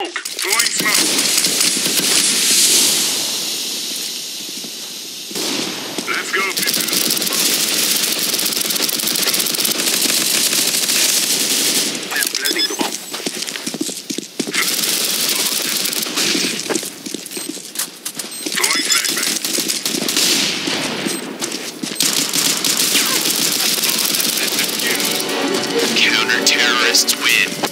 Throwing smoke. Let's go, people. I am planting the bomb. Throwing flashbang. Counter-terrorists win.